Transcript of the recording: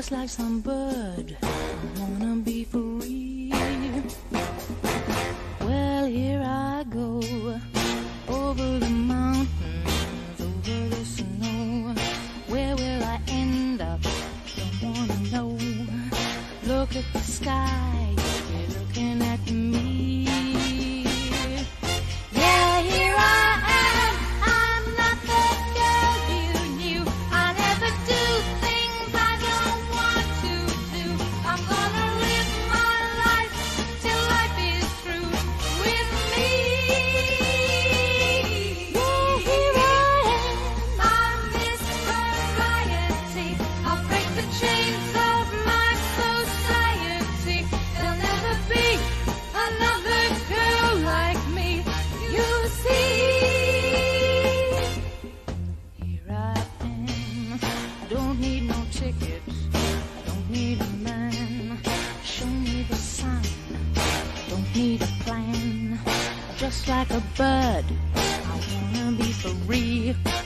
just like some bird. I wanna be free. Well, here I go, over the mountains, over the snow. Where will I end up? Don't wanna know. Look at the sky, you're looking at me. Yeah, here I am. I'm not the girl you knew. I never do things I don't want to do. I'm gonna live my life till life is through with me. Yeah, here I am. I'm Miss Variety. I'll break the chains of my society. There'll never be another girl like me, you see. Here I am. I don't need no tickets. I don't need a man. Show me the sun. I don't need a plan. Just like a bird, I wanna be free.